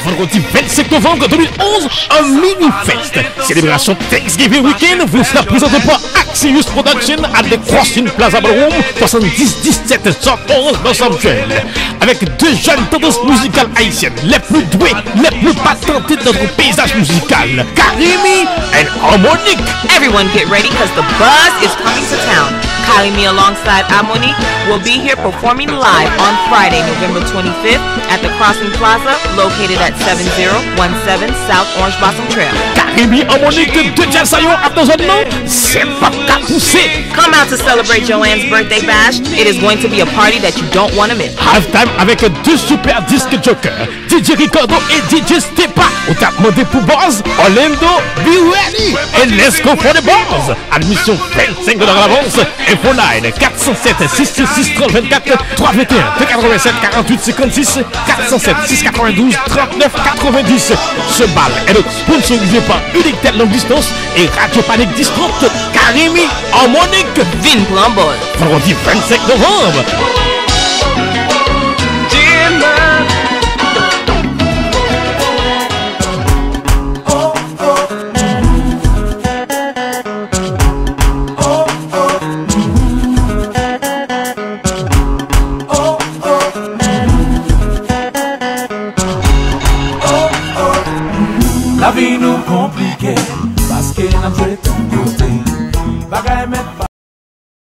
vendredi 25 novembre 2011, un mini-fest. Célébration Thanksgiving Weekend vous sera présenté par Axius Production à The Crossing Plaza Ballroom, 7017 South Orange, Los Angeles. Avec deux jeunes tendances musicales haïtiennes, les plus douées, les plus patentées de notre paysage musical, Karimi and Harmonic. Everyone get ready because the buzz is coming to town. Karimi alongside Harmonic will be here performing live on Friday, November 25th at the Crossing Plaza, located at 7017 South Orange Blossom Trail. Karimi Harmonic de Jalsayon à ton zone, c'est pas qu'à pousser. Come out to celebrate Joanne's birthday bash. It is going to be a party that you don't want to miss. Halftime avec deux super disques jokers, DJ Ricardo et DJ Stepa. On t'a demandé pour Buzz, Orlando, be ready, and let's go for the Buzz. Admission 25 $ d'avance. Infoline 407 666 3024 321 287 48 56 407 692 39 90. Ce bal est donc sponsorisé par Unitel Longue Distance et Radio Panique Distrante. Karimi Harmonic Vin Plumboy. vendredi 25 novembre. La vie nous compliquée parce que nous jouons tout côté. Bagaille mettre